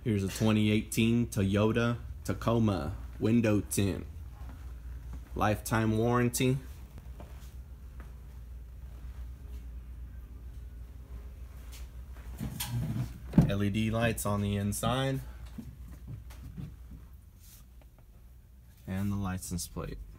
Here's a 2018 Toyota Tacoma window tint. Lifetime warranty. LED lights on the inside. And the license plate.